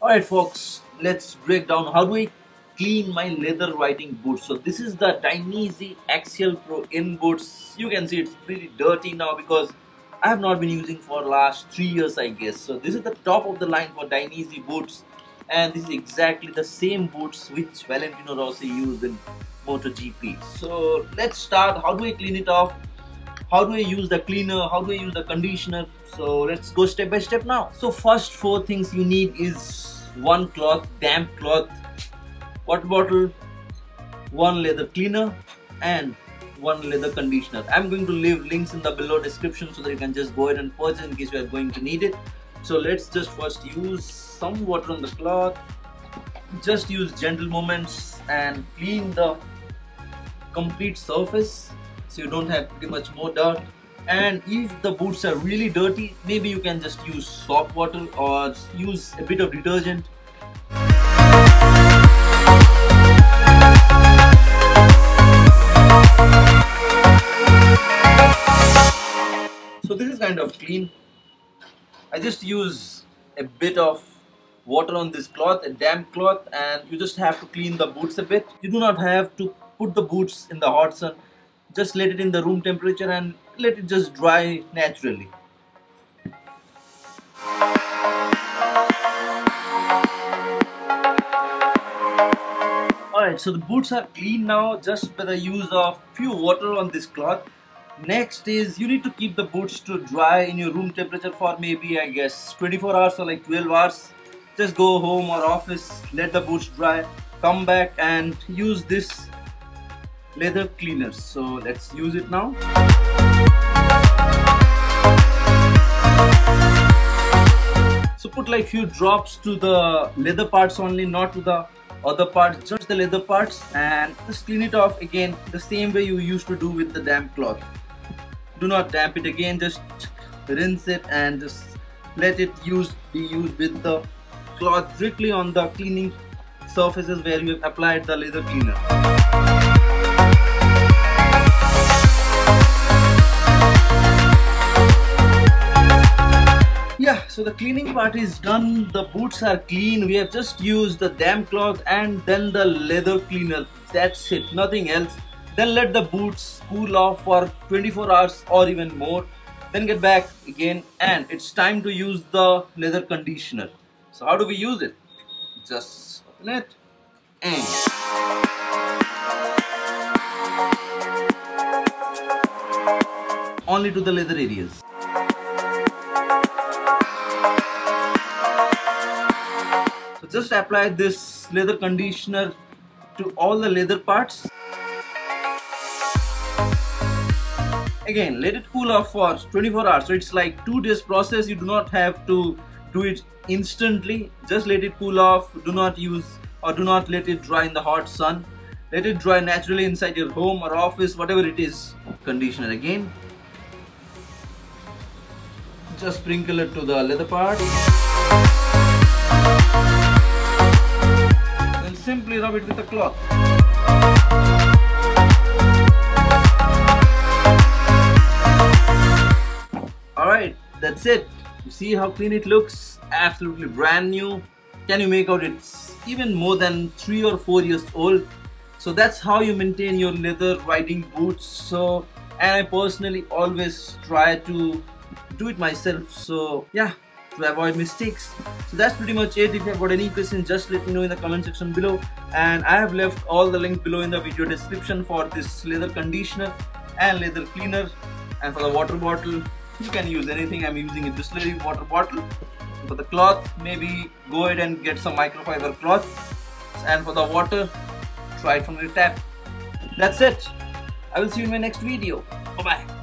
Alright folks, let's break down how do I clean my leather riding boots. So this is the Dainese Axial Pro In boots. You can see it's pretty dirty now because I have not been using for last 3 years I guess. So this is the top of the line for Dainese boots, and this is exactly the same boots which Valentino Rossi used in MotoGP. So let's start. How do I clean it off? How do I use the cleaner? How do I use the conditioner? So let's go step by step now. So first 4 things you need is one cloth, damp cloth, water bottle, one leather cleaner and one leather conditioner. I'm going to leave links in the below description so that you can just go ahead and purchase in case you are going to need it. So let's just first use some water on the cloth. Just use gentle movements and clean the complete surface so you don't have pretty much more dirt. And if the boots are really dirty, maybe you can just use soap water or use a bit of detergent. So this is kind of clean. I just use a bit of water on this cloth, a damp cloth, and you just have to clean the boots a bit. You do not have to put the boots in the hot sun. Just let it in the room temperature and let it just dry naturally. Alright, so the boots are clean now just by the use of few water on this cloth. Next is you need to keep the boots to dry in your room temperature for maybe I guess 24 hours or like 12 hours. Just go home or office, let the boots dry, come back and use this leather cleaner. So let's use it now. So put like few drops to the leather parts only, not to the other parts, just the leather parts, and just clean it off again the same way you used to do with the damp cloth. Do not damp it again, just rinse it and just let it be used with the cloth directly on the cleaning surfaces where you have applied the leather cleaner. Yeah, so the cleaning part is done. The boots are clean. We have just used the damp cloth and then the leather cleaner. That's it, nothing else. Then let the boots cool off for 24 hours or even more. Then get back again and it's time to use the leather conditioner. So how do we use it? Just open it and only to the leather areas. So just apply this leather conditioner to all the leather parts. Again, let it cool off for 24 hours. So it's like 2 days process. You do not have to do it instantly. Just let it cool off. Do not use or do not let it dry in the hot sun. Let it dry naturally inside your home or office, whatever it is. Conditioner again. Just sprinkle it to the leather part. Then simply rub it with a cloth. Alright, that's it. You see how clean it looks? Absolutely brand new. Can you make out it's even more than 3 or 4 years old? So that's how you maintain your leather riding boots. So, and I personally always try to do it myself. So yeah, to avoid mistakes. So that's pretty much it. If you have got any questions, just let me know in the comment section below. And I have left all the links below in the video description for this leather conditioner and leather cleaner. And for the water bottle, you can use anything. I'm using a Bisleri water bottle. For the cloth, maybe go ahead and get some microfiber cloth. And for the water, try it from the tap. That's it. I will see you in my next video. Bye bye.